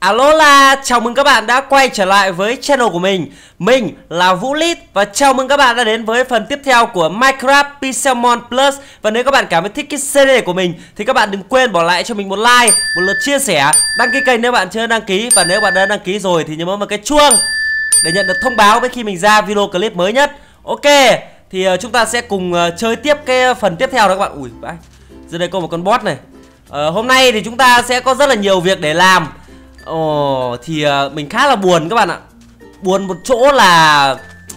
Alola là chào mừng các bạn đã quay trở lại với channel của mình. Mình là Vũ Lít và chào mừng các bạn đã đến với phần tiếp theo của Minecraft Pixelmon Plus. Và nếu các bạn cảm thấy thích cái series của mình thì các bạn đừng quên bỏ lại cho mình một like, một lượt chia sẻ, đăng ký kênh nếu bạn chưa đăng ký. Và nếu bạn đã đăng ký rồi thì nhớ bấm vào cái chuông để nhận được thông báo với khi mình ra video clip mới nhất. Ok, thì chúng ta sẽ cùng chơi tiếp cái phần tiếp theo đó các bạn. Ui vãi, dưới đây có một con boss này. Hôm nay thì chúng ta sẽ có rất là nhiều việc để làm. Thì mình khá là buồn các bạn ạ. Buồn một chỗ là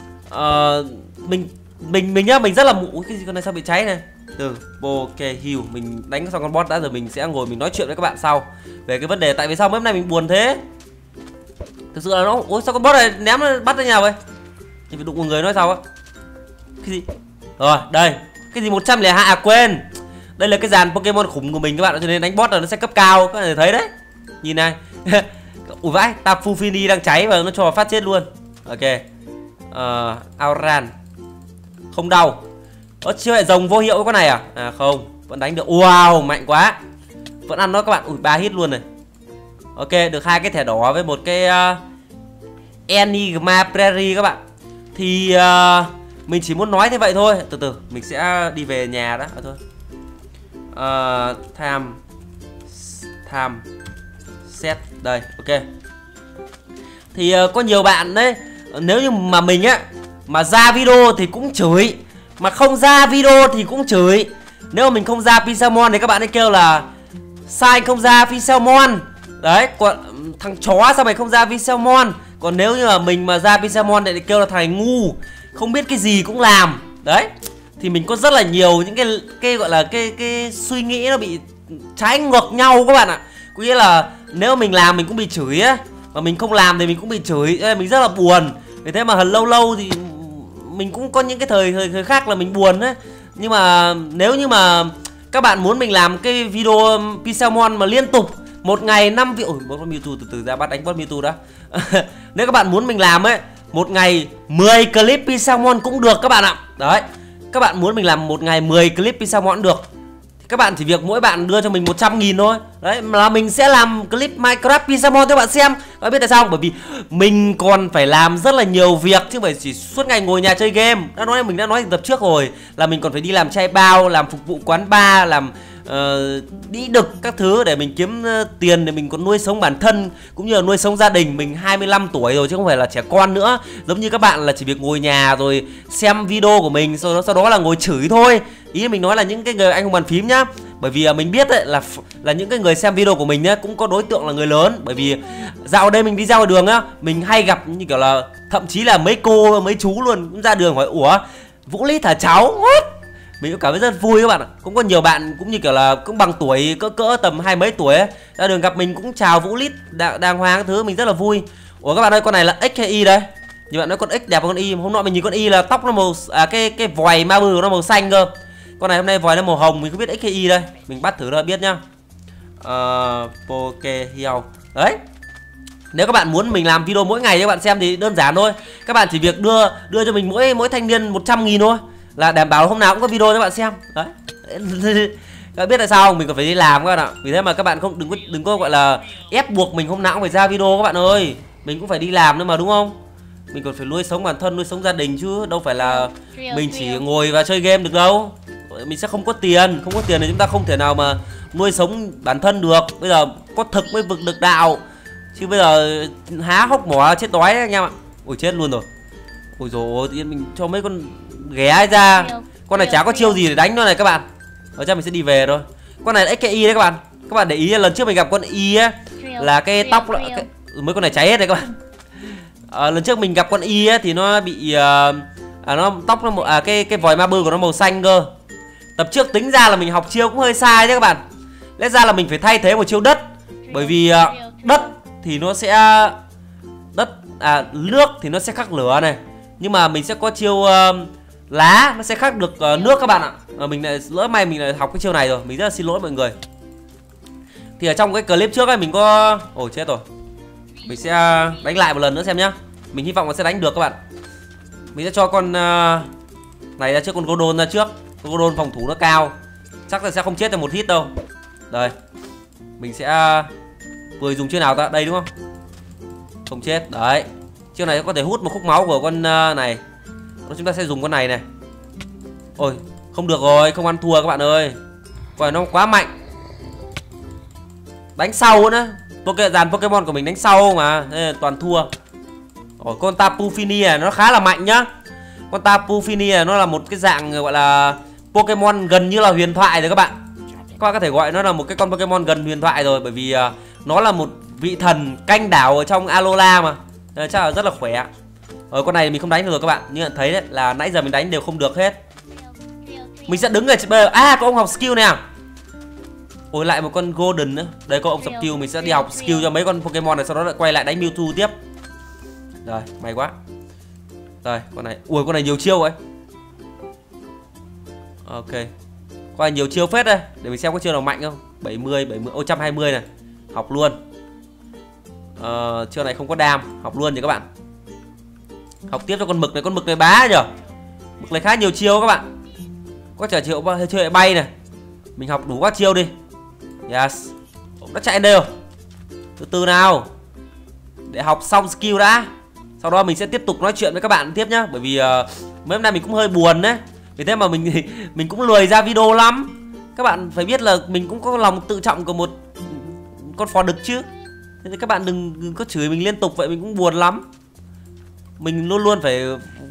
mình nhá, mình rất là ui, cái gì con này sao bị cháy này. Từ Pokehill mình đánh xong con boss đã rồi, mình sẽ ngồi mình nói chuyện với các bạn sau về cái vấn đề tại vì sao mấy hôm nay mình buồn thế. Thực sự là nó, ôi sao con boss này ném nó bắt ra nhà vậy? Thì phải đụng một người nói sao á. Cái gì? Rồi, đây. Cái gì 102 à quên. Đây là cái dàn Pokemon khủng của mình các bạn, cho nên đánh boss là nó sẽ cấp cao, các bạn thấy đấy. Nhìn này. Ủa vãi, Tapu Fini đang cháy và nó cho phát chết luôn. Ok. Auran. Không đau. Chưa lại rồng vô hiệu con này à? À không, vẫn đánh được. Wow, mạnh quá. Vẫn ăn nó các bạn. Ui 3 hit luôn này. Ok, được 2 cái thẻ đỏ với một cái Enigma Prairie các bạn. Thì mình chỉ muốn nói thế vậy thôi. Từ từ, mình sẽ đi về nhà đó. Thôi. Time set đây, ok. Thì có nhiều bạn đấy, nếu như mà mình á mà ra video thì cũng chửi, mà không ra video thì cũng chửi. Nếu mà mình không ra Pixelmon thì các bạn ấy kêu là sao anh không ra Pixelmon. Đấy, còn thằng chó sao mày không ra Pixelmon. Còn nếu như mà mình mà ra Pixelmon thì kêu là thằng ngu, không biết cái gì cũng làm. Đấy, thì mình có rất là nhiều những cái gọi là cái suy nghĩ nó bị trái ngược nhau các bạn ạ. Có nghĩa là nếu mình làm mình cũng bị chửi á, mà mình không làm thì mình cũng bị chửi. Nên mình rất là buồn. Vì thế mà lâu lâu thì mình cũng có những cái thời khác là mình buồn ấy. Nhưng mà nếu như mà các bạn muốn mình làm cái video Pixelmon mà liên tục một ngày 5 video. Ôi, con Mewtwo từ từ ra bắt đánh boss Mewtwo đã. Nếu các bạn muốn mình làm ấy một ngày 10 clip Pixelmon cũng được các bạn ạ. Đấy, các bạn muốn mình làm một ngày 10 clip Pixelmon cũng được. Các bạn chỉ việc mỗi bạn đưa cho mình 100.000 thôi. Đấy, là mình sẽ làm clip Minecraft Pixelmon cho các bạn xem. Các bạn biết tại sao không? Bởi vì mình còn phải làm rất là nhiều việc, chứ không phải chỉ suốt ngày ngồi nhà chơi game. Mình đã nói tập trước rồi, là mình còn phải đi làm chai bao, làm phục vụ quán bar, làm đi đực các thứ để mình kiếm tiền để mình còn nuôi sống bản thân cũng như là nuôi sống gia đình. Mình 25 tuổi rồi chứ không phải là trẻ con nữa. Giống như các bạn là chỉ việc ngồi nhà rồi xem video của mình, sau đó là ngồi chửi thôi. Ý mình nói là những cái người anh hùng bàn phím nhá. Bởi vì mình biết ấy, là những cái người xem video của mình nhá cũng có đối tượng là người lớn. Bởi vì dạo đây mình đi ra ngoài đường á, mình hay gặp như kiểu là thậm chí là mấy cô mấy chú luôn cũng ra đường hỏi ủa Vũ Lít hả cháu. What? Mình cũng cảm thấy rất vui các bạn ạ. Cũng có nhiều bạn cũng như kiểu là cũng bằng tuổi cỡ tầm 20 mấy tuổi ấy, ra đường gặp mình cũng chào Vũ Lít đàng hoàng thứ, mình rất là vui. Ủa các bạn ơi, con này là X hay Y đây? Nhiều bạn nói con X đẹp hơn con Y. Hôm nọ mình nhìn con Y là tóc nó màu cái vòi ma bừ nó màu xanh cơ. Con này hôm nay vòi nó màu hồng, mình không biết X hay Y đây. Mình bắt thử ra biết nhá. Pokehill. Đấy. Nếu các bạn muốn mình làm video mỗi ngày cho các bạn xem thì đơn giản thôi. Các bạn chỉ việc đưa cho mình mỗi thanh niên 100.000 thôi, là đảm bảo hôm nào cũng có video cho bạn xem. Đấy. Các bạn biết tại sao không? Mình còn phải đi làm các bạn ạ. Vì thế mà các bạn không đừng có gọi là ép buộc mình hôm nào cũng phải ra video các bạn ơi. Mình cũng phải đi làm nữa mà đúng không? Mình còn phải nuôi sống bản thân, nuôi sống gia đình chứ đâu phải là mình chỉ ngồi và chơi game được đâu. Mình sẽ không có tiền thì chúng ta không thể nào mà nuôi sống bản thân được. Bây giờ có thực mới vực được đạo. Chứ bây giờ há hốc mỏ chết đói đấy anh em ạ. Ôi chết luôn rồi. Ôi dồi ôi, tự nhiên mình cho mấy con ghé ra. Con này chả có chiêu gì để đánh nó này các bạn. Ở chắc mình sẽ đi về thôi. Con này là XKY đấy các bạn. Các bạn để ý lần trước mình gặp con Y á, là cái tóc mấy con này cháy hết đấy các bạn. Lần trước mình gặp con Y á thì nó bị nó tóc nó cái vòi ma bư của nó màu xanh cơ. Tập trước tính ra là mình học chiêu cũng hơi sai đấy các bạn. Lẽ ra là mình phải thay thế một chiêu đất. Bởi vì đất thì nó sẽ nước thì nó sẽ khắc lửa này. Nhưng mà mình sẽ có chiêu lá nó sẽ khắc được nước các bạn ạ. Mình lại lỡ may mình lại học cái chiêu này rồi, mình rất là xin lỗi mọi người. Thì ở trong cái clip trước ấy mình có ồ chết rồi. Mình sẽ đánh lại một lần nữa xem nhá. Mình hy vọng là sẽ đánh được các bạn. Mình sẽ cho con này ra trước, con Golden ra trước. Con Golden phòng thủ nó cao, chắc là sẽ không chết trong một hit đâu. Đây. Mình sẽ Vừa dùng chiêu nào ta? Đây đúng không? Không chết. Đấy. Chiêu này có thể hút một khúc máu của con này. Chúng ta sẽ dùng con này này. Ôi, không được rồi, không ăn thua các bạn ơi. Quả nó quá mạnh. Đánh sau nữa. Dàn Pokemon của mình đánh sau mà, nên là toàn thua. Ôi, con Tapu Fini này nó khá là mạnh nhá. Con Tapu Fini này nó là một cái dạng gọi là Pokemon gần như là huyền thoại rồi các bạn. Các bạn có thể gọi nó là một cái con Pokemon gần huyền thoại rồi, bởi vì nó là một vị thần canh đảo ở trong Alola mà. Nên chắc là rất là khỏe. Ở con này mình không đánh được rồi các bạn. Như bạn thấy đấy, là nãy giờ mình đánh đều không được hết. Mình sẽ đứng ở bây giờ. À, có ông học skill nè. Ôi, lại một con Golden nữa. Đây có ông skill, mình sẽ đi học skill cho mấy con Pokemon này, sau đó lại quay lại đánh Mewtwo tiếp. Rồi, may quá. Rồi, con này. Ui, con này nhiều chiêu ấy. Ok. Con này nhiều chiêu phết đây. Để mình xem có chiêu nào mạnh không. 70, 70, 120 này. Học luôn. Chiêu này không có đam, học luôn nhỉ các bạn. Học tiếp cho con mực này bá nhở. Mực này khá nhiều chiêu các bạn. Có trả chiêu chơi bay này. Mình học đủ các chiêu đi. Yes. Ông đã chạy đến đây rồi. Từ từ nào. Để học xong skill đã. Sau đó mình sẽ tiếp tục nói chuyện với các bạn tiếp nhá. Bởi vì mấy hôm nay mình cũng hơi buồn đấy. Vì thế mà mình cũng lười ra video lắm. Các bạn phải biết là mình cũng có lòng tự trọng của một con phò đực chứ. Thế thì các bạn đừng có chửi mình liên tục vậy, mình cũng buồn lắm. Mình luôn luôn phải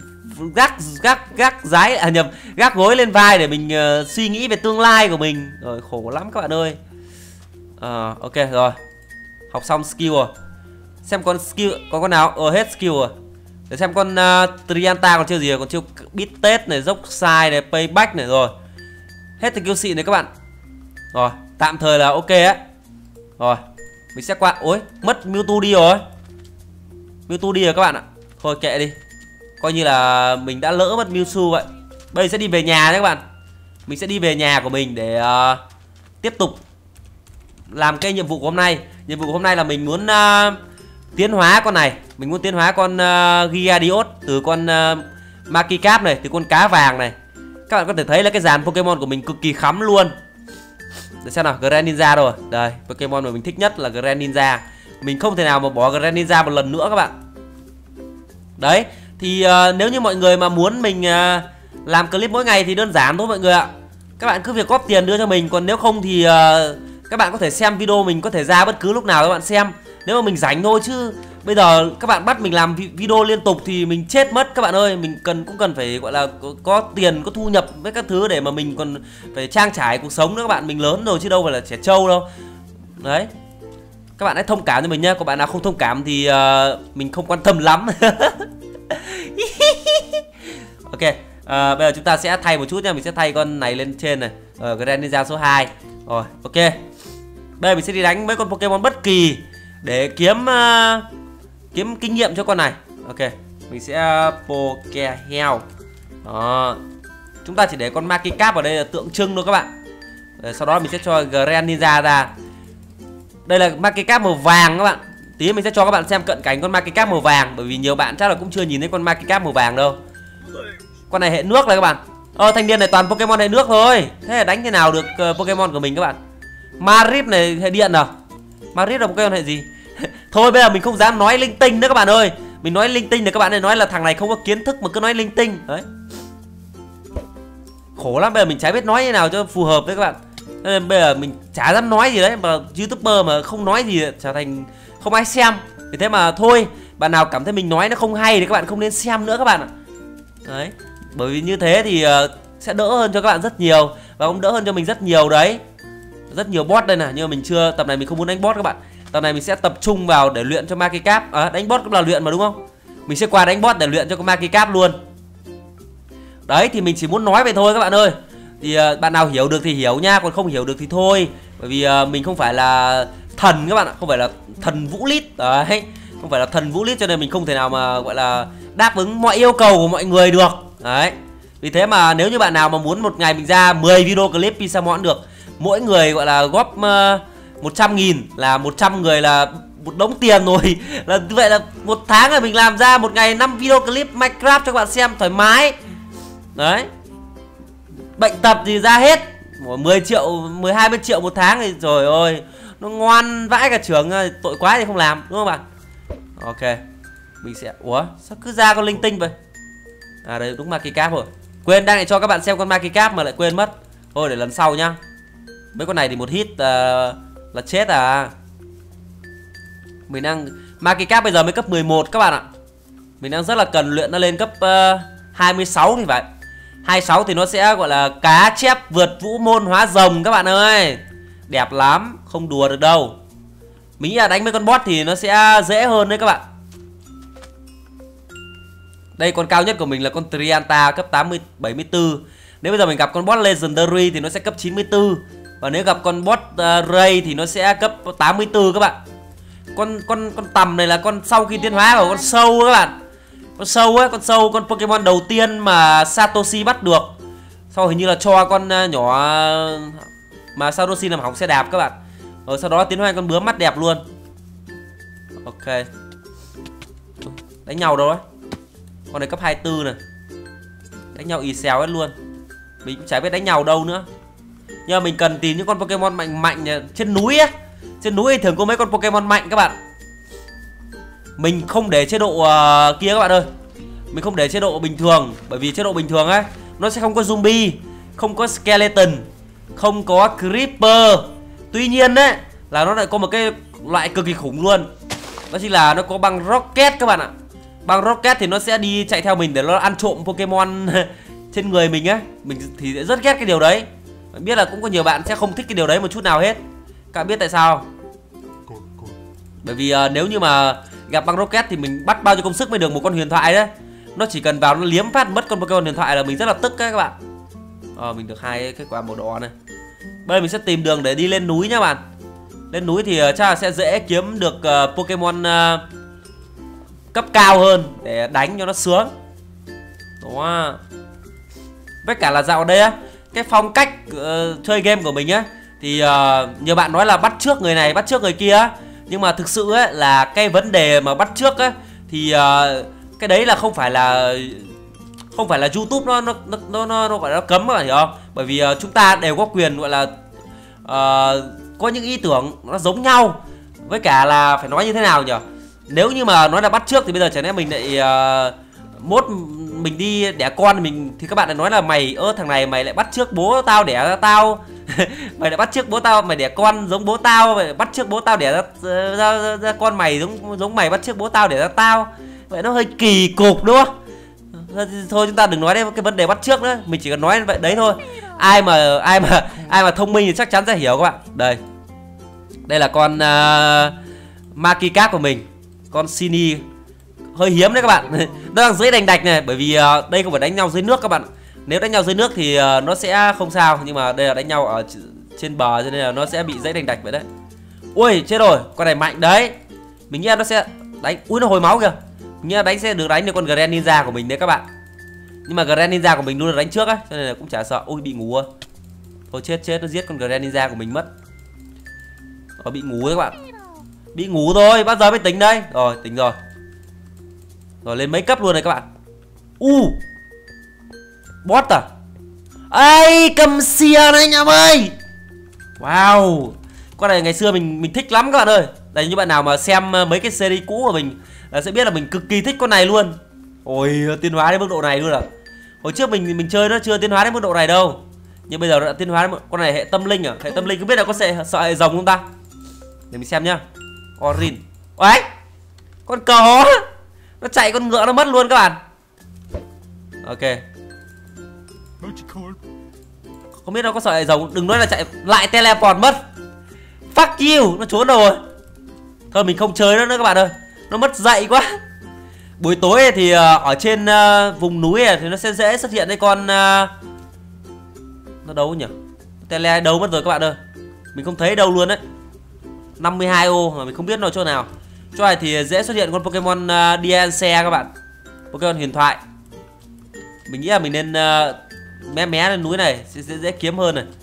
gác gối lên vai để mình suy nghĩ về tương lai của mình. Rồi khổ lắm các bạn ơi. Ok rồi. Học xong skill rồi. Xem con skill có con nào? Hết skill rồi. Để xem con Trianta còn chiêu gì rồi. Còn chiêu Beat Test này, dốc sai này, Payback này rồi. Hết skill xịn này các bạn. Rồi, tạm thời là ok á. Rồi, mình sẽ qua. Ôi, mất Mewtwo đi rồi. Mewtwo đi rồi các bạn ạ. Thôi kệ đi. Coi như là mình đã lỡ mất Mewtwo vậy. Bây giờ sẽ đi về nhà đấy các bạn. Mình sẽ đi về nhà của mình để tiếp tục làm cái nhiệm vụ của hôm nay. Nhiệm vụ của hôm nay là mình muốn tiến hóa con này. Mình muốn tiến hóa con Gyarados từ con Magikarp này, từ con cá vàng này. Các bạn có thể thấy là cái dàn Pokemon của mình cực kỳ khắm luôn. Để xem nào, Greninja rồi. Đây, Pokemon mà mình thích nhất là Greninja. Mình không thể nào mà bỏ Greninja một lần nữa các bạn. Đấy, thì nếu như mọi người mà muốn mình làm clip mỗi ngày thì đơn giản thôi mọi người ạ. Các bạn cứ việc góp tiền đưa cho mình. Còn nếu không thì các bạn có thể xem video mình có thể ra bất cứ lúc nào các bạn xem. Nếu mà mình rảnh thôi, chứ bây giờ các bạn bắt mình làm video liên tục thì mình chết mất các bạn ơi. Mình cũng cần phải gọi là có tiền, có thu nhập với các thứ để mà mình còn phải trang trải cuộc sống nữa các bạn. Mình lớn rồi chứ đâu phải là trẻ trâu đâu. Đấy, các bạn hãy thông cảm cho mình nhá. Còn bạn nào không thông cảm thì mình không quan tâm lắm. Ok, bây giờ chúng ta sẽ thay một chút nha. Mình sẽ thay con này lên trên này. Greninja số 2. Rồi, ok. Bây giờ mình sẽ đi đánh mấy con Pokemon bất kỳ để kiếm kinh nghiệm cho con này. Ok, mình sẽ Pokehell. Đó. Chúng ta chỉ để con Magikarp ở đây là tượng trưng thôi các bạn. Sau đó mình sẽ cho Greninja ra. Đây là Magikarp màu vàng các bạn. Tí mình sẽ cho các bạn xem cận cảnh con Magikarp màu vàng. Bởi vì nhiều bạn chắc là cũng chưa nhìn thấy con Magikarp màu vàng đâu. Con này hệ nước này các bạn. Thanh niên này toàn Pokemon hệ nước thôi. Thế là đánh thế nào được Pokemon của mình các bạn. Marip này hệ điện à? Marip là Pokemon hệ gì? Thôi bây giờ mình không dám nói linh tinh nữa các bạn ơi. Mình nói linh tinh thì các bạn ấy nói là thằng này không có kiến thức mà cứ nói linh tinh. Đấy, khổ lắm, bây giờ mình chả biết nói như nào cho phù hợp với các bạn. Nên bây giờ mình chả dám nói gì đấy. Mà YouTuber mà không nói gì trở thành không ai xem. Vì thế mà thôi, bạn nào cảm thấy mình nói nó không hay thì các bạn không nên xem nữa các bạn ạ. Đấy, bởi vì như thế thì sẽ đỡ hơn cho các bạn rất nhiều. Và cũng đỡ hơn cho mình rất nhiều đấy. Rất nhiều boss đây nè. Nhưng mà mình chưa, tập này mình không muốn đánh boss các bạn. Tập này mình sẽ tập trung vào để luyện cho Magikarp. Đánh boss cũng là luyện mà đúng không? Mình sẽ qua đánh boss để luyện cho con Magikarp luôn. Đấy, thì mình chỉ muốn nói vậy thôi các bạn ơi. Thì bạn nào hiểu được thì hiểu nha. Còn không hiểu được thì thôi. Bởi vì mình không phải là thần các bạn ạ. Không phải là thần vũ lít. Đấy, không phải là thần vũ lít cho nên mình không thể nào mà gọi là đáp ứng mọi yêu cầu của mọi người được. Đấy, vì thế mà nếu như bạn nào mà muốn một ngày mình ra 10 video clip Pixelmon được, mỗi người gọi là góp 100.000 là 100 người là một đống tiền rồi. Là như vậy là một tháng là mình làm ra một ngày 5 video clip Minecraft cho các bạn xem thoải mái. Đấy, bệnh tập thì ra hết 10 triệu, 20 triệu một tháng thì rồi ơi, Nó ngoan vãi cả trưởng, tội quá thì không làm, đúng không bạn? Ok. Mình sẽ... Ủa? Sao cứ ra con linh tinh vậy? À đây đúng Maki Cap rồi. Quên, đang để cho các bạn xem con Maki Cap mà lại quên mất. Thôi để lần sau nhá. Mấy con này thì một hit là chết à. Mình đang... Maki Cap bây giờ mới cấp 11 các bạn ạ. Mình đang rất là cần luyện nó lên cấp 26 thì phải. 26 thì nó sẽ gọi là cá chép vượt vũ môn hóa rồng các bạn ơi. Đẹp lắm, không đùa được đâu. Mình nghĩ là đánh mấy con boss thì nó sẽ dễ hơn đấy các bạn. Đây con cao nhất của mình là con Trianta cấp 74. Nếu bây giờ mình gặp con boss Legendary thì nó sẽ cấp 94. Và nếu gặp con boss Ray thì nó sẽ cấp 84 các bạn. Con tầm này là con sau khi tiến hóa của con sâu các bạn. Con sâu ấy, con Pokemon đầu tiên mà Satoshi bắt được. Sau hình như là cho con nhỏ mà Satoshi làm hỏng xe đạp các bạn. Rồi sau đó tiến hóa con bướm mắt đẹp luôn. Ok. Đánh nhau đâu đấy. Con này cấp 24 này. Đánh nhau y xèo hết luôn. Mình cũng chả biết đánh nhau đâu nữa. Nhưng mà mình cần tìm những con Pokemon mạnh mạnh trên núi á. Trên núi thì thường có mấy con Pokemon mạnh các bạn. Mình không để chế độ kia các bạn ơi. Mình không để chế độ bình thường. Bởi vì chế độ bình thường ấy nó sẽ không có zombie, không có skeleton, không có creeper. Tuy nhiên đấy là nó lại có một cái loại cực kỳ khủng luôn. Đó chính là nó có băng rocket các bạn ạ. Băng rocket thì nó sẽ đi chạy theo mình để nó ăn trộm Pokemon trên người mình á. Mình thì rất ghét cái điều đấy. Mình biết là cũng có nhiều bạn sẽ không thích cái điều đấy một chút nào hết. Các bạn biết tại sao? Bởi vì nếu như mà gặp băng rocket thì mình bắt bao nhiêu công sức mới được một con huyền thoại đấy. Nó chỉ cần vào nó liếm phát mất con Pokemon huyền thoại là mình rất là tức các bạn. Mình được 2 kết quả màu đỏ này. Bây giờ mình sẽ tìm đường để đi lên núi nhá bạn. Lên núi thì chắc là sẽ dễ kiếm được Pokemon cấp cao hơn để đánh cho nó sướng. Đó. Với cả là dạo đây á, cái phong cách chơi game của mình á thì nhiều bạn nói là bắt chước người này bắt chước người kia á. Nhưng mà thực sự ấy là cái vấn đề mà bắt chước á thì cái đấy là không phải là YouTube nó gọi là cấm các bạn hiểu không? Bởi vì chúng ta đều có quyền gọi là có những ý tưởng nó giống nhau. Với cả là phải nói như thế nào nhỉ? Nếu như mà nói là bắt chước thì bây giờ chẳng lẽ mình lại mốt mình đi đẻ con thì các bạn lại nói là mày thằng này mày lại bắt chước bố tao đẻ ra tao. Mày lại bắt chước bố tao, mày đẻ con giống bố tao, mày bắt chước bố tao đẻ ra con mày giống mày bắt chước bố tao đẻ ra tao. Vậy nó hơi kỳ cục đúng không? Thôi chúng ta đừng nói đến cái vấn đề bắt chước nữa, mình chỉ cần nói vậy đấy thôi. Ai mà thông minh thì chắc chắn sẽ hiểu các bạn. Đây là con Maki Cap của mình, con Sini hơi hiếm đấy các bạn. Nó đang dưới đành đạch này, bởi vì đây không phải đánh nhau dưới nước các bạn. Nếu đánh nhau dưới nước thì nó sẽ không sao, nhưng mà đây là đánh nhau ở trên bờ cho nên là nó sẽ bị dãy đành đạch vậy đấy. Ui chết rồi, con này mạnh đấy. Mình nghĩ là nó sẽ đánh. Ui nó hồi máu kìa. Mình nghĩ là sẽ được đánh được con Grand Ninja của mình đấy các bạn. Nhưng mà Grand Ninja của mình luôn là đánh trước á, cho nên là cũng chả sợ. Ui bị ngủ à. Thôi chết nó giết con Grand Ninja của mình mất. Bị ngủ đấy các bạn. Bị ngủ rồi, bao giờ mới tính đây. Rồi tính rồi. Rồi lên mấy cấp luôn này các bạn. Boss à? Ây cầm xìa này anh em ơi. Wow. Con này ngày xưa mình thích lắm các bạn ơi. Đây như bạn nào mà xem mấy cái series cũ của mình sẽ biết là mình cực kỳ thích con này luôn. Ôi tiến hóa đến mức độ này luôn à. Hồi trước mình chơi nó chưa tiến hóa đến mức độ này đâu. Nhưng bây giờ nó đã tiến hóa đến con này hệ tâm linh à. Hệ tâm linh không biết là có sợ hệ rồng không ta. Để mình xem nhá. Orin. Ôi con cò. Nó chạy con ngựa nó mất luôn các bạn. Ok. Không biết nó có sợ hệ rồng. Đừng nói là chạy lại teleport mất. Fuck you. Nó trốn rồi. Thôi mình không chơi nữa các bạn ơi. Nó mất dậy quá. Buổi tối thì ở trên vùng núi thì nó sẽ dễ xuất hiện cái con nó đâu nhỉ? Tele đâu mất rồi các bạn ơi. Mình không thấy đâu luôn đấy. 52 ô mà mình không biết nó ở chỗ nào. Chỗ này thì dễ xuất hiện con Pokemon Diancie các bạn. Pokemon huyền thoại. Mình nghĩ là mình nên mé lên núi này sẽ dễ kiếm hơn này.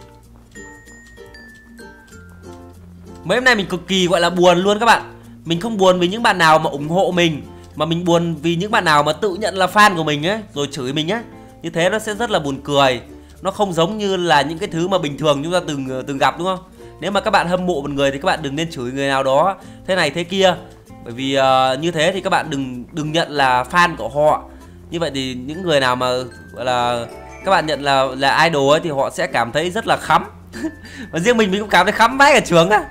Mấy hôm nay mình cực kỳ gọi là buồn luôn các bạn. Mình không buồn vì những bạn nào mà ủng hộ mình, mà mình buồn vì những bạn nào mà tự nhận là fan của mình ấy rồi chửi mình á. Như thế nó sẽ rất là buồn cười. Nó không giống như là những cái thứ mà bình thường chúng ta từng gặp đúng không? Nếu mà các bạn hâm mộ một người thì các bạn đừng nên chửi người nào đó thế này thế kia. Bởi vì như thế thì các bạn đừng nhận là fan của họ. Như vậy thì những người nào mà gọi là các bạn nhận là idol ấy thì họ sẽ cảm thấy rất là khắm. Và riêng mình cũng cảm thấy khắm vãi cả trường á.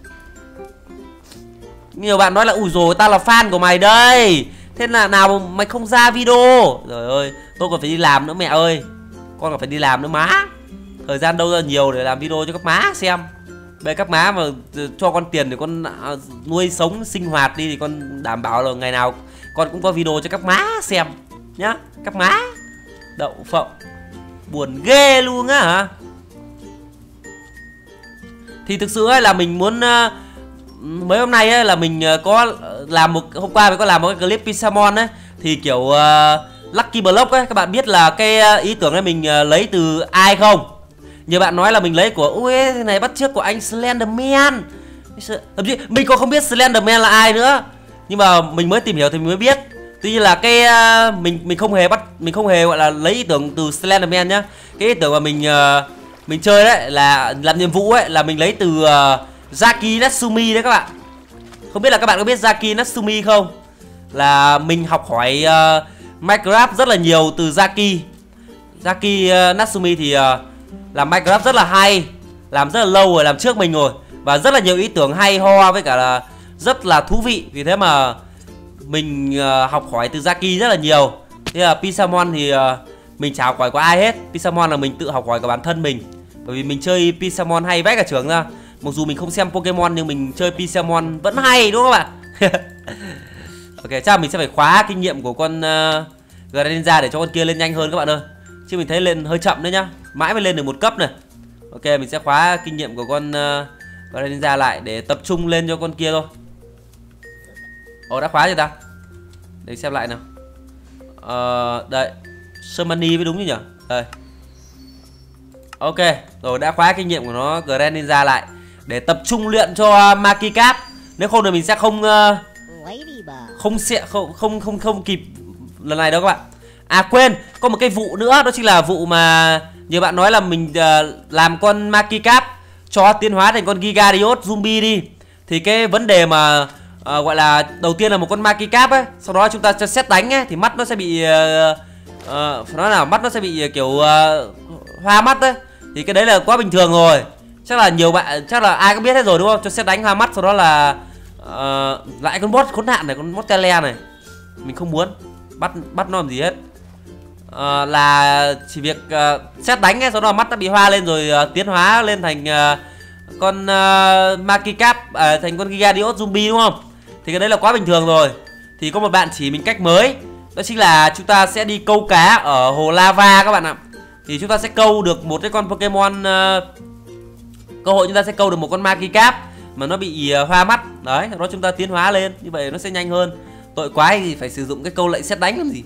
Nhiều bạn nói là ui rồi tao là fan của mày đây, thế là nào mày không ra video. Trời ơi, tôi còn phải đi làm nữa mẹ ơi. Con còn phải đi làm nữa má. Thời gian đâu ra nhiều để làm video cho các má xem. Bây các má mà cho con tiền để con nuôi sống sinh hoạt đi thì con đảm bảo là ngày nào con cũng có video cho các má xem nhá. Các má đậu phộng buồn ghê luôn á hả. Thì thực sự ấy là mình muốn mấy hôm nay ấy là mình có làm hôm qua mình có làm một cái clip Pixelmon ấy. Thì kiểu Lucky Block ấy, các bạn biết là cái ý tưởng này mình lấy từ ai không? Nhiều bạn nói là mình lấy của ui thế này bắt chước của anh Slenderman. Thậm chí mình còn không biết Slenderman là ai nữa. Nhưng mà mình mới tìm hiểu thì mình mới biết. Tuy nhiên là cái mình không hề gọi là lấy ý tưởng từ Slenderman nhá. Cái ý tưởng mà mình chơi đấy là làm nhiệm vụ ấy là mình lấy từ Zaki Natsumi đấy các bạn. Không biết là các bạn có biết Zaki Natsumi không? Là mình học hỏi Minecraft rất là nhiều từ Zaki. Zaki Natsumi thì làm Minecraft rất là hay, làm rất là lâu rồi, làm trước mình rồi. Và rất là nhiều ý tưởng hay ho với cả là rất là thú vị. Vì thế mà mình học hỏi từ Zaki rất là nhiều. Thế là Pixelmon thì mình chả học hỏi của ai hết. Pixelmon là mình tự học hỏi của bản thân mình. Bởi vì mình chơi Pixelmon hay vãi cả trường ra. Mặc dù mình không xem Pokemon nhưng mình chơi Pixelmon vẫn hay đúng không các bạn? Ok, chắc là mình sẽ phải khóa kinh nghiệm của con Greninja để cho con kia lên nhanh hơn các bạn ơi. Chứ mình thấy lên hơi chậm đấy nhá. Mãi mới lên được một cấp này. Ok, mình sẽ khóa kinh nghiệm của con Greninja lại để tập trung lên cho con kia thôi. Ồ, đã khóa chưa ta? Để xem lại nào. Đây, Summoning mới đúng như nhỉ? Đây. Ok, rồi đã khóa kinh nghiệm của nó Greninja lại để tập trung luyện cho Magikarp. Nếu không thì mình sẽ không kịp lần này đâu các bạn. À quên, có một cái vụ nữa, đó chính là vụ mà nhiều bạn nói là mình làm con Magikarp cho tiến hóa thành con Gigadios zombie đi. Thì cái vấn đề mà gọi là đầu tiên là một con Magikarp ấy, sau đó chúng ta cho xét đánh ấy thì mắt nó sẽ bị nói nào mắt nó sẽ bị kiểu hoa mắt đấy. Thì cái đấy là quá bình thường rồi. Chắc là nhiều bạn, chắc là ai cũng biết hết rồi đúng không? Cho xét đánh hoa mắt, sau đó là lại con boss khốn nạn này, con boss tele này. Mình không muốn bắt nó làm gì hết. Là chỉ việc xét đánh ấy, sau đó mắt nó bị hoa lên rồi tiến hóa lên thành con Magikarp, thành con Gigadios zombie đúng không? Thì cái đấy là quá bình thường rồi. Thì có một bạn chỉ mình cách mới, đó chính là chúng ta sẽ đi câu cá ở hồ lava các bạn ạ. Thì chúng ta sẽ câu được một cái con Pokemon, cơ hội chúng ta sẽ câu được một con Magikarp mà nó bị hoa mắt. Đấy, sau đó chúng ta tiến hóa lên, như vậy nó sẽ nhanh hơn. Tội quái thì phải sử dụng cái câu lệnh xét đánh làm gì.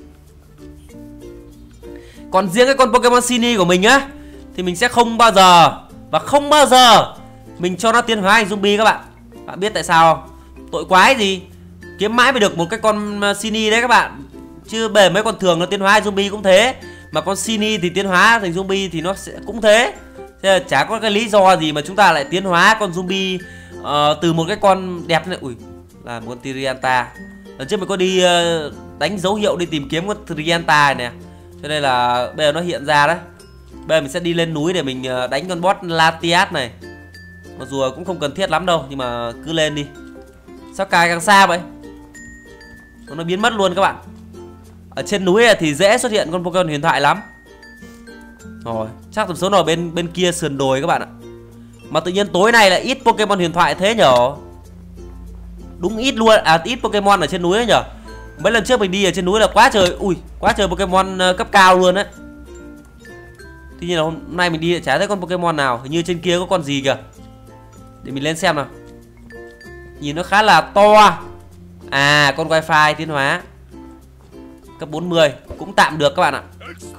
Còn riêng cái con Pokemon Shiny của mình á thì mình sẽ không bao giờ mình cho nó tiến hóa thành zombie các bạn. Bạn biết tại sao không? Tội quái gì, kiếm mãi mới được một cái con Shiny đấy các bạn. Chứ bề mấy con thường nó tiến hóa thành zombie cũng thế, mà con Shiny thì tiến hóa thành zombie thì nó sẽ cũng thế. Thế là chả có cái lý do gì mà chúng ta lại tiến hóa con zombie từ một cái con đẹp này. Ui, là một con Tyranitar. Lần trước mình có đi đánh dấu hiệu đi tìm kiếm con Tyranitar này nè. Cho nên là bây giờ nó hiện ra đấy. Bây giờ mình sẽ đi lên núi để mình đánh con boss Latias này. Mặc dù cũng không cần thiết lắm đâu, nhưng mà cứ lên đi. Sao càng xa vậy? Nó biến mất luôn các bạn. Ở trên núi thì dễ xuất hiện con Pokemon huyền thoại lắm. Rồi, chắc tầm số nào bên kia sườn đồi các bạn ạ. Mà tự nhiên tối nay là ít Pokemon huyền thoại thế nhở? Đúng ít luôn, ít Pokemon ở trên núi đấy nhở? Mấy lần trước mình đi ở trên núi là quá trời, quá trời Pokemon cấp cao luôn đấy. Tuy nhiên là hôm nay mình đi chả thấy con Pokemon nào. Hình như trên kia có con gì kìa. Để mình lên xem nào. Nhìn nó khá là to. À, con Wi-Fi tiến hóa cấp 40 cũng tạm được các bạn ạ.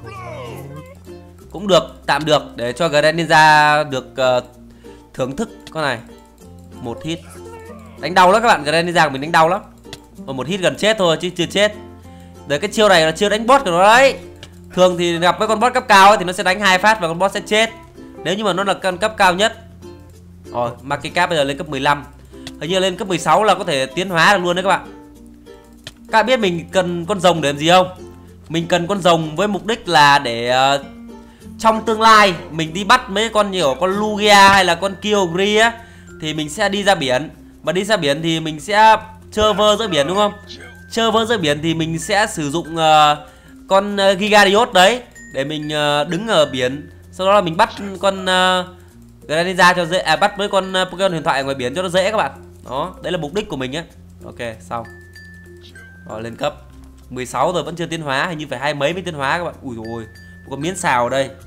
Cũng được, tạm được. Để cho Greninja được thưởng thức con này. Một hit đánh đau lắm các bạn. Greninja của mình đánh đau lắm. Một hit gần chết thôi chứ chưa chết. Đấy, cái chiêu này là chiêu đánh boss của nó đấy. Thường thì gặp với con boss cấp cao ấy, thì nó sẽ đánh 2 phát và con boss sẽ chết. Nếu như mà nó là con cấp cao nhất. Rồi Market Cap bây giờ lên cấp 15. Hình như lên cấp 16 là có thể tiến hóa được luôn đấy các bạn. Các bạn biết mình cần con rồng để làm gì không? Mình cần con rồng với mục đích là để trong tương lai mình đi bắt mấy con nhiều con Lugia hay là con Kyogre á, thì mình sẽ đi ra biển. Và đi ra biển thì mình sẽ chơi vơ giữa biển đúng không? Chơi vơ giữa biển thì mình sẽ sử dụng con Gigarios đấy để mình đứng ở biển. Sau đó là mình bắt con Greninja cho dễ, bắt với con Pokemon huyền thoại ở ngoài biển cho nó dễ các bạn. Đó, đấy là mục đích của mình á. Ok, xong. Rồi lên cấp 16 rồi vẫn chưa tiến hóa, hình như phải 20 mấy mới tiến hóa các bạn. Ui dồi ôi, có miếng xào ở đây.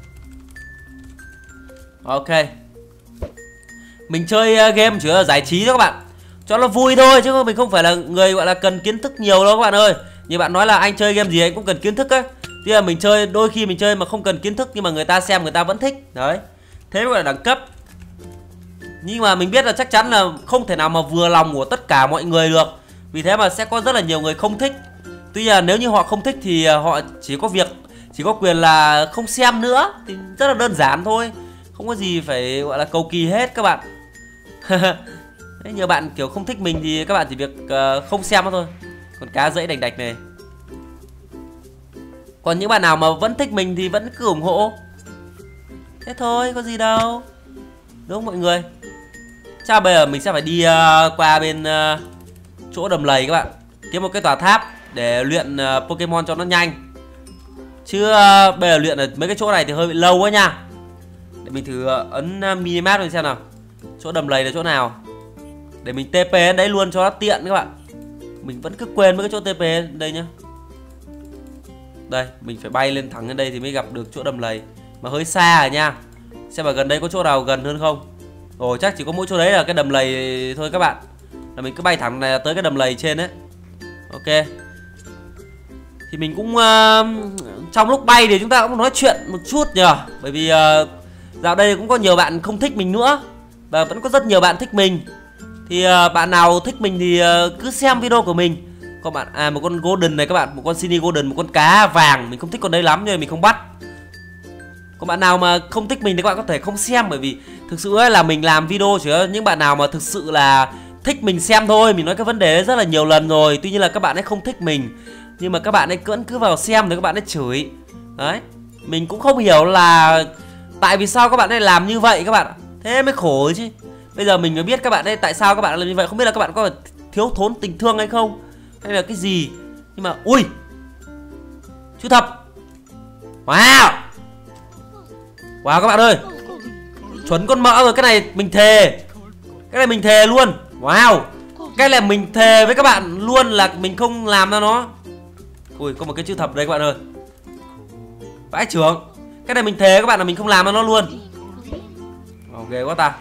Ok. Mình chơi game chỉ là giải trí thôi các bạn, cho nó vui thôi chứ mình không phải là người gọi là cần kiến thức nhiều đâu các bạn ơi. Như bạn nói là anh chơi game gì anh cũng cần kiến thức á. Thì là mình chơi, đôi khi mình chơi mà không cần kiến thức nhưng mà người ta xem người ta vẫn thích. Đấy, thế mới gọi là đẳng cấp. Nhưng mà mình biết là chắc chắn là không thể nào mà vừa lòng của tất cả mọi người được. Vì thế mà sẽ có rất là nhiều người không thích. Tuy là nếu như họ không thích thì họ chỉ có quyền là không xem nữa. Thì rất là đơn giản thôi, không có gì phải gọi là cầu kỳ hết các bạn. Đấy, nhiều bạn kiểu không thích mình thì các bạn chỉ việc không xem thôi. Còn cá dãy đành đạch này. Còn những bạn nào mà vẫn thích mình thì vẫn cứ ủng hộ. Thế thôi, có gì đâu, đúng không mọi người? Chắc bây giờ mình sẽ phải đi qua bên chỗ đầm lầy các bạn, kiếm một cái tòa tháp để luyện Pokemon cho nó nhanh. Chứ bây giờ luyện ở mấy cái chỗ này thì hơi bị lâu quá nha. Để mình thử ấn minimap mình xem nào. Chỗ đầm lầy là chỗ nào để mình TP đến đấy luôn cho nó tiện các bạn. Mình vẫn cứ quên mấy cái chỗ TP đây nhá. Đây, mình phải bay lên thẳng lên đây thì mới gặp được chỗ đầm lầy. Mà hơi xa rồi nha. Xem mà gần đây có chỗ nào gần hơn không. Ồ, chắc chỉ có mỗi chỗ đấy là cái đầm lầy thôi các bạn. Là mình cứ bay thẳng này tới cái đầm lầy trên đấy. Ok. Thì mình cũng trong lúc bay thì chúng ta cũng nói chuyện một chút nhờ. Bởi vì dạo đây cũng có nhiều bạn không thích mình nữa. Và vẫn có rất nhiều bạn thích mình. Thì bạn nào thích mình thì cứ xem video của mình. Còn bạn một con golden này các bạn, một con Shiny golden, một con cá vàng, mình không thích con đấy lắm nên mình không bắt. Còn bạn nào mà không thích mình thì các bạn có thể không xem, bởi vì thực sự ấy là mình làm video chỉ có những bạn nào mà thực sự là thích mình xem thôi. Mình nói cái vấn đề đấy rất là nhiều lần rồi. Tuy nhiên là các bạn ấy không thích mình, nhưng mà các bạn ấy vẫn cứ vào xem thì các bạn ấy chửi. Đấy, mình cũng không hiểu là tại vì sao các bạn ấy làm như vậy các bạn. Thế mới khổ chứ. Bây giờ mình mới biết các bạn ấy tại sao các bạn làm như vậy. Không biết là các bạn có thiếu thốn tình thương hay không, hay là cái gì. Nhưng mà ui, chú thập. Wow, wow các bạn ơi, chuẩn con mỡ rồi. Cái này mình thề, cái này mình thề luôn. Wow, cái này mình thề với các bạn luôn là mình không làm ra nó. Ui, có một cái chữ thập đây các bạn ơi. Vãi trưởng. Cái này mình thề các bạn là mình không làm ra nó luôn. Ok quá ta.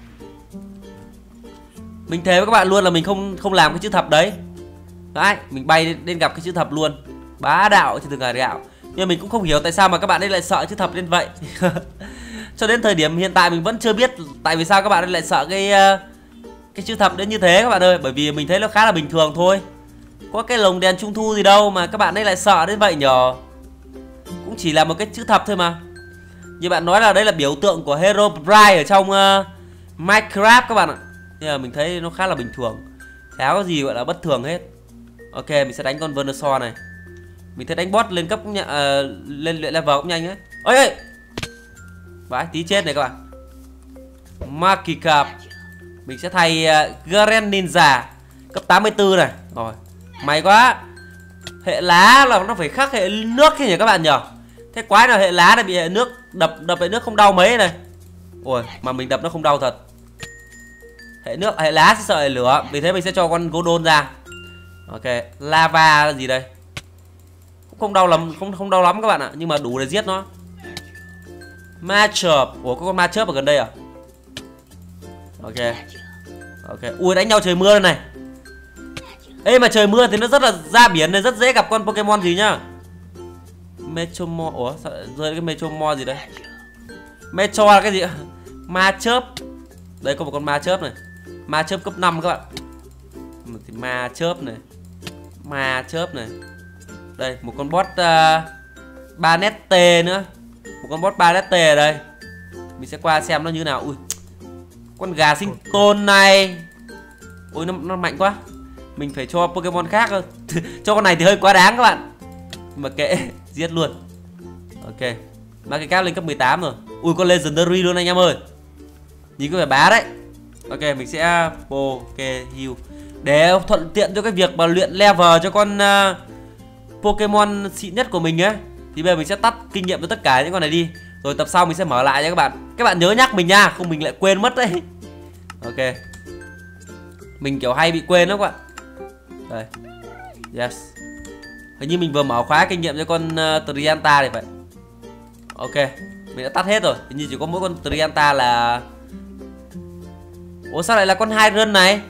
Mình thề với các bạn luôn là mình không làm cái chữ thập đấy. Đấy, mình bay đến gặp cái chữ thập luôn. Bá đạo chứ đừng là gạo. Nhưng mình cũng không hiểu tại sao mà các bạn ấy lại sợ chữ thập đến vậy. Cho đến thời điểm hiện tại mình vẫn chưa biết tại vì sao các bạn ấy lại sợ cái chữ thập đến như thế các bạn ơi. Bởi vì mình thấy nó khá là bình thường thôi. Có cái lồng đèn trung thu gì đâu mà các bạn ấy lại sợ đến vậy nhờ. Cũng chỉ là một cái chữ thập thôi mà. Như bạn nói là đây là biểu tượng của Herobrine ở trong Minecraft các bạn ạ. Nhưng mà mình thấy nó khá là bình thường, chả có gì gọi là bất thường hết. Ok, mình sẽ đánh con Venusaur này. Mình thấy đánh boss lên cấp lên level cũng nhanh ấy. Ôi ơi, vãi tí chết này các bạn. Market Cap mình sẽ thay Greninja cấp 84 này. Rồi, may quá. Hệ lá là nó phải khác hệ nước thế nhỉ các bạn nhỉ. Thế quái nào hệ lá này bị hệ nước đập hệ nước không đau mấy này. Ôi, mà mình đập nó không đau thật. Hệ lá sẽ sợ hệ lửa. Vì thế mình sẽ cho con Godon ra. Ok, lava là gì đây? Cũng không đau lắm, không đau lắm các bạn ạ, nhưng mà đủ để giết nó. Machop. Ủa, có con Machop ở gần đây à? Ok. Ok, ui đánh nhau trời mưa đây này. Ê mà trời mưa thì nó rất là ra biển này, rất dễ gặp con Pokemon gì nhá. Metromo. Ủa, sao rơi cái Metromo gì đây? Metro là cái gì ạ? Machop. Đây có một con Machop này. Machop cấp 5 các bạn. Machop này. Machop này. Đây, một con boss Banette nữa. Một con boss Banette ở đây. Mình sẽ qua xem nó như nào. Ui, Con gà sinh tồn này. Ôi nó mạnh quá. Mình phải cho Pokemon khác thôi. Cho con này thì hơi quá đáng các bạn. Mà kệ, giết luôn. Ok. Magikarp lên cấp 18 rồi. Ui con Legendary luôn anh em ơi. Nhìn có vẻ bá đấy. Ok mình sẽ Pokeheal để thuận tiện cho cái việc mà luyện level cho con Pokemon xịn nhất của mình á. Thì bây giờ mình sẽ tắt kinh nghiệm cho tất cả những con này đi. Rồi tập sau mình sẽ mở lại nha các bạn. Các bạn nhớ nhắc mình nha, không mình lại quên mất đấy. Ok. Mình kiểu hay bị quên lắm các bạn. Đây. Yes. Hình như mình vừa mở khóa kinh nghiệm cho con Trianta này vậy. Ok. Mình đã tắt hết rồi. Hình như chỉ có mỗi con Trianta là... Ủa sao lại là con Hyron này?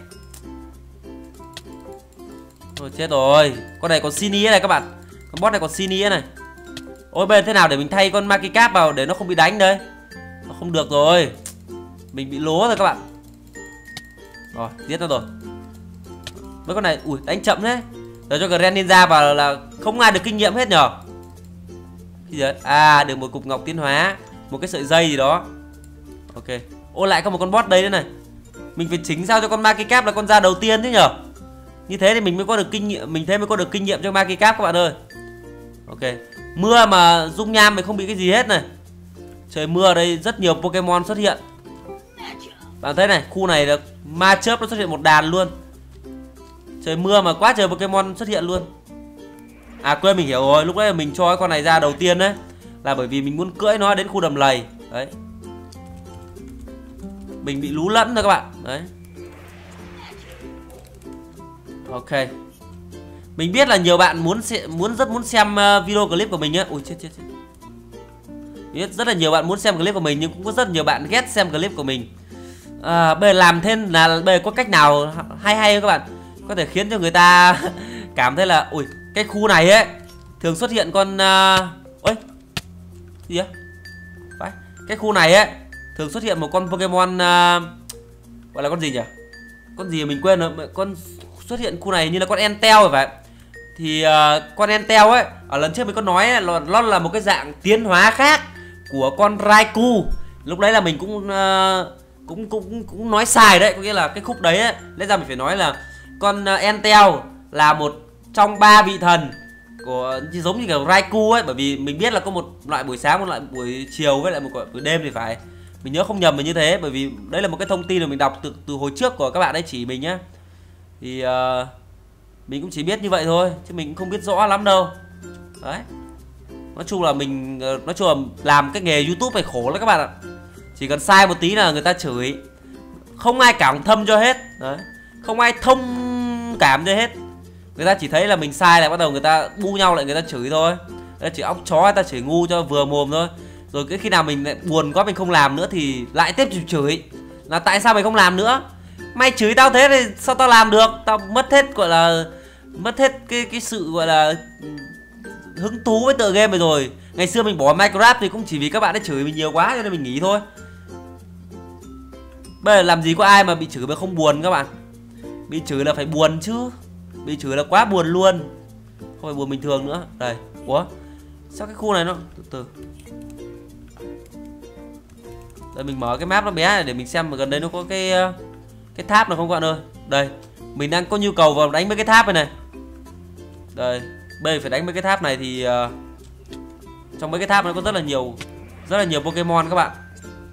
Ôi chết rồi. Con này còn Sini này các bạn. Con boss này còn Sini này. Ôi bây giờ thế nào để mình thay con Magikarp vào để nó không bị đánh đây? Nó không được rồi. Mình bị lố rồi các bạn. Rồi giết nó rồi. Mấy con này ui đánh chậm đấy. Để cho Greninja vào là không ai được kinh nghiệm hết nhở. Cái gì đấy? À được một cục ngọc tiến hóa. Một cái sợi dây gì đó. Ok. Ô lại có một con boss đây nữa này. Mình phải chỉnh sao cho con Magikarp là con ra đầu tiên thế nhở. Như thế thì mình mới có được kinh nghiệm. Mình thế mới có được kinh nghiệm cho Magikarp các bạn ơi. Ok. Mưa mà dung nham mình không bị cái gì hết này. Trời mưa ở đây rất nhiều Pokemon xuất hiện. Bạn thấy này, khu này là ma chớp nó xuất hiện một đàn luôn. Trời mưa mà quá trời Pokemon xuất hiện luôn. À quên mình hiểu rồi, lúc đấy là mình cho cái con này ra đầu tiên đấy là bởi vì mình muốn cưỡi nó đến khu đầm lầy. Đấy. Mình bị lú lẫn rồi các bạn. Đấy. Ok. Mình biết là nhiều bạn rất muốn xem video clip của mình á. Ui chết. Biết rất là nhiều bạn muốn xem clip của mình nhưng cũng có rất nhiều bạn ghét xem clip của mình. Bây giờ làm thế là bây giờ có cách nào hay không các bạn? Có thể khiến cho người ta cảm thấy là ui cái khu này ấy thường xuất hiện con ôi gì á? Phải. Cái khu này ấy thường xuất hiện một con Pokemon gọi là con gì nhỉ? Con gì mà mình quên rồi. Con xuất hiện khu này như là con Entei rồi phải. Thì con Entei ấy ở lần trước mình có nói ấy, nó là một cái dạng tiến hóa khác của con Raikou. Lúc đấy là mình cũng nói sai đấy, có nghĩa là cái khúc đấy ấy, lẽ ra mình phải nói là con Entei là một trong 3 vị thần của giống như kiểu Raikou ấy, bởi vì mình biết là có một loại buổi sáng, một loại buổi chiều với lại một buổi đêm thì phải. Mình nhớ không nhầm là như thế, bởi vì đấy là một cái thông tin mà mình đọc từ hồi trước của các bạn ấy chỉ mình nhá. Thì mình cũng chỉ biết như vậy thôi chứ mình cũng không biết rõ lắm đâu. Đấy. Nói chung là làm cái nghề YouTube này khổ lắm các bạn ạ. Chỉ cần sai một tí là người ta chửi. Không ai cảm thâm cho hết. Đấy. Không ai thông cảm cho hết. Người ta chỉ thấy là mình sai là bắt đầu người ta bu nhau lại người ta chửi thôi. Người ta chửi óc chó, người ta chửi ngu cho vừa mồm thôi. Rồi cái khi nào mình lại buồn quá mình không làm nữa thì lại tiếp tục chửi. Là tại sao mày không làm nữa? Mày chửi tao thế thì sao tao làm được? Tao mất hết gọi là mất hết cái sự gọi là hứng thú với tựa game này rồi. Ngày xưa mình bỏ Minecraft thì cũng chỉ vì các bạn ấy chửi mình nhiều quá cho nên mình nghỉ thôi. Bây giờ làm gì có ai mà bị chửi mà không buồn các bạn. Bị chửi là phải buồn chứ. Bị chửi là quá buồn luôn. Không phải buồn bình thường nữa. Đây. Ủa? Sao cái khu này nó từ Đây mình mở cái map nó bé này để mình xem mà gần đây nó có cái tháp nào không các bạn ơi. Đây. Mình đang có nhu cầu vào đánh mấy cái tháp này này. Đây. Bây giờ phải đánh mấy cái tháp này thì trong mấy cái tháp nó có rất là nhiều Pokemon các bạn.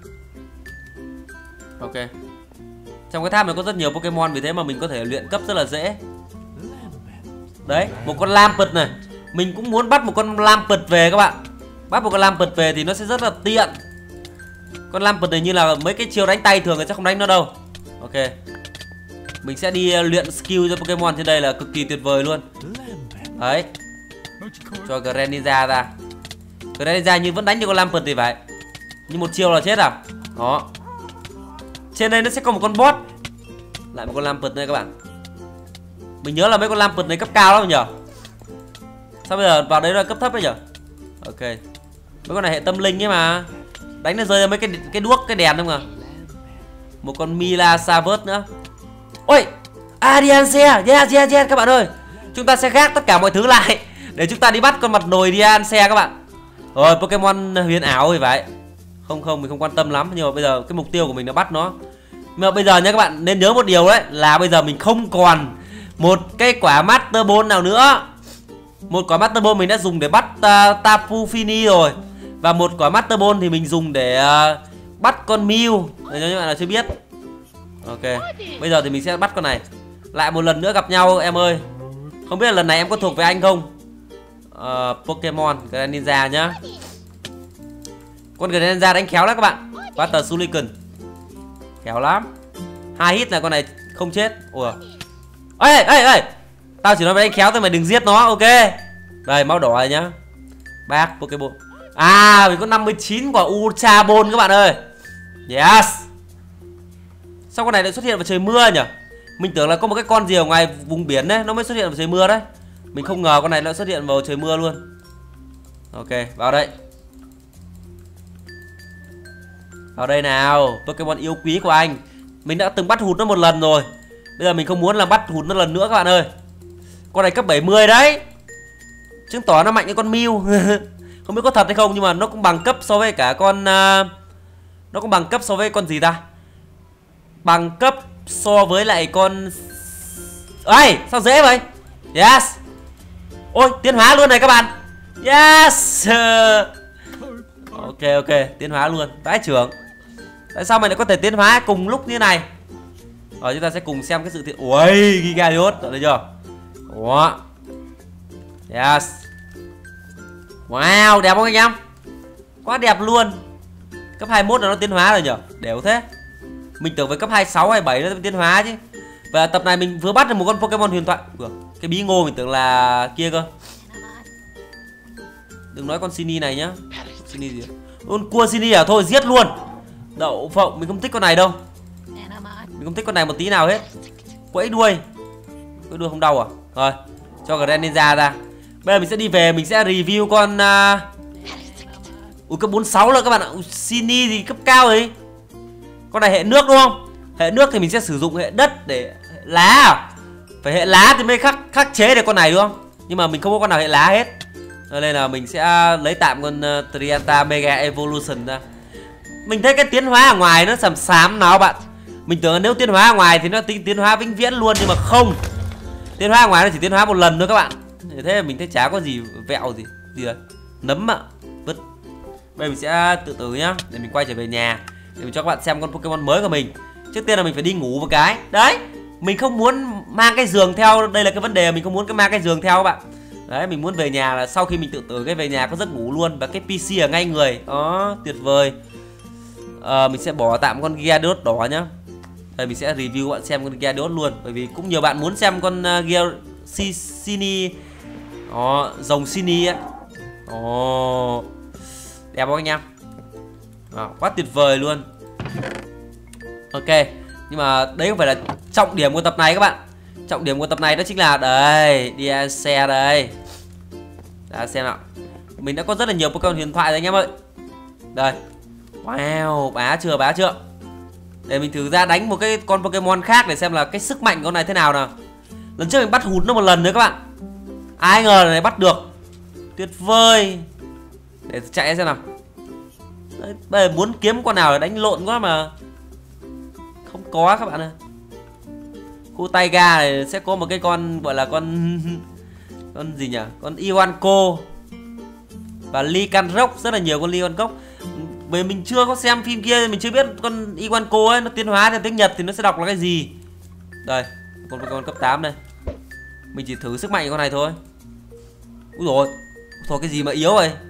Ok. Trong cái tháp này có rất nhiều Pokemon, vì thế mà mình có thể luyện cấp rất là dễ. Đấy, một con Lampert này. Mình cũng muốn bắt một con Lampert về các bạn. Bắt một con Lampert về thì nó sẽ rất là tiện. Con Lampert này như là mấy cái chiêu đánh tay thường người sẽ không đánh nó đâu. Ok. Mình sẽ đi luyện skill cho Pokemon trên đây là cực kỳ tuyệt vời luôn. Đấy. Cho Greninja ra. Greninja như vẫn đánh như con Lampert thì phải. Nhưng một chiêu là chết à. Đó. Trên đây nó sẽ có một con boss. Lại một con Lampert này các bạn. Mình nhớ là mấy con Lampert này cấp cao lắm nhỉ. Sao bây giờ vào đấy là cấp thấp đấy nhỉ. Ok. Mấy con này hệ tâm linh ấy mà. Đánh nó rơi ra mấy cái đuốc, cái đèn không à. Một con Mila Savage nữa. Ôi Diancie. Yes các bạn ơi. Chúng ta sẽ gác tất cả mọi thứ lại để chúng ta đi bắt con mặt nồi Diancie các bạn. Rồi Pokemon huyền ảo thì vậy. Không mình không quan tâm lắm. Nhưng mà bây giờ cái mục tiêu của mình là bắt nó. Nhưng mà bây giờ nhá các bạn nên nhớ một điều đấy, là bây giờ mình không còn một cái quả Master Ball nào nữa. Một quả Master Ball mình đã dùng để bắt Tapu Fini rồi. Và một quả Master Ball thì mình dùng để bắt con Mew. Để cho các bạn là chưa biết. Ok, bây giờ thì mình sẽ bắt con này. Lại một lần nữa gặp nhau em ơi. Không biết là lần này em có thuộc về anh không? Pokemon Greninja nhá. Con Greninja đánh khéo lắm các bạn. Water Sulicune khéo lắm. 2 hit là con này không chết. Ủa. Ê, tao chỉ nói mày đánh khéo thôi, mày đừng giết nó, ok. Đây, máu đỏ này nhá. Bác Pokeball. À, mình có 59 quả Ultra Ball các bạn ơi. Yes. Sao con này lại xuất hiện vào trời mưa nhỉ? Mình tưởng là có một cái con gì ở ngoài vùng biển đấy nó mới xuất hiện vào trời mưa đấy. Mình không ngờ con này lại xuất hiện vào trời mưa luôn. Ok, vào đây. Vào đây nào, Pokemon yêu quý của anh. Mình đã từng bắt hụt nó một lần rồi. Bây giờ mình không muốn là bắt hụt nó lần nữa các bạn ơi. Con này cấp 70 đấy. Chứng tỏ nó mạnh như con Mew. Không biết có thật hay không, nhưng mà nó cũng bằng cấp so với cả con nó cũng bằng cấp so với con gì ta? Bằng cấp so với lại con... Ây, sao dễ vậy? Yes. Ôi, tiến hóa luôn này các bạn. Yes. Ok, tiến hóa luôn. Vãi trưởng. Tại sao mày lại có thể tiến hóa cùng lúc như này? Rồi chúng ta sẽ cùng xem cái sự tiến... Ui, Gigadios, thấy chưa? Ủa. Yes. Wow, đẹp không anh em? Quá đẹp luôn. Cấp 21 là nó tiến hóa rồi nhở? Đều thế. Mình tưởng với cấp 26, 27 nó tiến hóa chứ. Và tập này mình vừa bắt được một con Pokemon huyền thoại. Cái bí ngô mình tưởng là kia cơ. Đừng nói con Sini này nhá. Sini gì? Con cua Sini à? Thôi giết luôn. Đậu phộng, mình không thích con này đâu. Mình không thích con này một tí nào hết. Quẫy đuôi. Quẫy đuôi không đau à? Rồi, cho Greninja ra. Bây giờ mình sẽ đi về, mình sẽ review con cấp 46 rồi các bạn ạ. Sini thì cấp cao ấy. Con này hệ nước đúng không? Hệ nước thì mình sẽ sử dụng hệ đất để hệ lá à? Phải hệ lá thì mới khắc chế được con này đúng không? Nhưng mà mình không có con nào hệ lá hết. Nên là mình sẽ lấy tạm con Trianta Mega Evolution ra. Mình thấy cái tiến hóa ở ngoài nó xàm xám nào bạn. Mình tưởng là nếu tiến hóa ở ngoài thì nó tiến hóa vĩnh viễn luôn, nhưng mà không. Tiến hóa ở ngoài nó chỉ tiến hóa một lần thôi các bạn. Thế mình thấy chả có gì vẹo gì rồi. Nấm ạ. Vứt. Bây giờ mình sẽ từ từ nhá, để mình quay trở về nhà để mình cho các bạn xem con Pokemon mới của mình. Trước tiên là mình phải đi ngủ một cái. Đấy, mình không muốn mang cái giường theo. Đây là cái vấn đề, mình không muốn mang cái giường theo các bạn. Đấy, mình muốn về nhà là sau khi mình tự tử cái về nhà có giấc ngủ luôn. Và cái PC ở ngay người. Đó, tuyệt vời. Mình sẽ bỏ tạm con Gyarados đỏ nhá. Đây mình sẽ review bạn xem con Gyarados luôn. Bởi vì cũng nhiều bạn muốn xem con Sini. Đó, dòng Sini á. Ồ, đẹp không anh em? Quá tuyệt vời luôn. Ok, nhưng mà đấy không phải là trọng điểm của tập này các bạn. Trọng điểm của tập này đó chính là đây, đi xe đây. Đã xem nào. Mình đã có rất là nhiều Pokemon huyền thoại rồi anh em ơi. Đây. Wow, bá chưa. Để mình thử ra đánh một cái con Pokemon khác để xem là cái sức mạnh của con này thế nào nào. Lần trước mình bắt hụt nó một lần nữa các bạn. Ai ngờ là này bắt được. Tuyệt vời. Để chạy xem nào. Đấy, bây giờ muốn kiếm con nào để đánh lộn quá mà không có các bạn ơi. Khu Taiga này sẽ có một cái con gọi là con gì nhỉ? Con Iwanko và Lycanroc, rất là nhiều con Lycanroc. Bởi mình chưa có xem phim kia, mình chưa biết con Iwanko ấy nó tiến hóa theo tiếng Nhật thì nó sẽ đọc là cái gì. Đây, con cấp 8 đây. Mình chỉ thử sức mạnh của con này thôi. Úi dồi, thôi cái gì mà yếu vậy.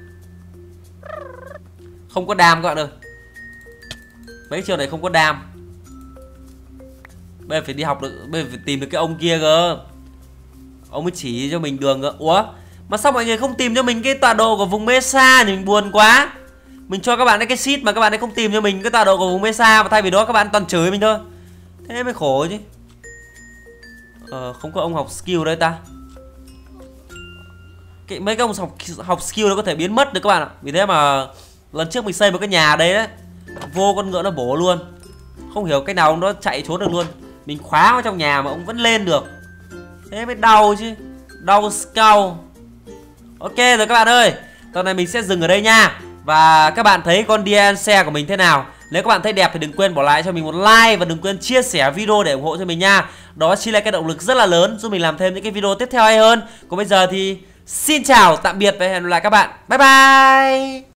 Không có đam các bạn ơi. Mấy trường này không có đam. Bây giờ phải đi học được, bây giờ phải tìm được cái ông kia cơ. Ông mới chỉ cho mình đường cơ. Ủa, mà sao mọi người không tìm cho mình cái tọa độ của vùng Mesa thì mình buồn quá. Mình cho các bạn cái sheet mà các bạn ấy không tìm cho mình cái tọa độ của vùng Mesa, và thay vì đó các bạn toàn chửi mình thôi. Thế mới khổ chứ. Không có ông học skill đây ta. Mấy cái ông học skill nó có thể biến mất được các bạn ạ. Vì thế mà lần trước mình xây một cái nhà đấy đấy, vô con ngựa nó bổ luôn. Không hiểu cách nào nó chạy trốn được luôn. Mình khóa vào trong nhà mà ông vẫn lên được. Thế mới đau chứ. Đau skull. Ok rồi các bạn ơi, tầm này mình sẽ dừng ở đây nha. Và các bạn thấy con DN xe của mình thế nào? Nếu các bạn thấy đẹp thì đừng quên bỏ lại cho mình một like và đừng quên chia sẻ video để ủng hộ cho mình nha. Đó chính là cái động lực rất là lớn giúp mình làm thêm những cái video tiếp theo hay hơn. Còn bây giờ thì xin chào tạm biệt và hẹn gặp lại các bạn. Bye bye.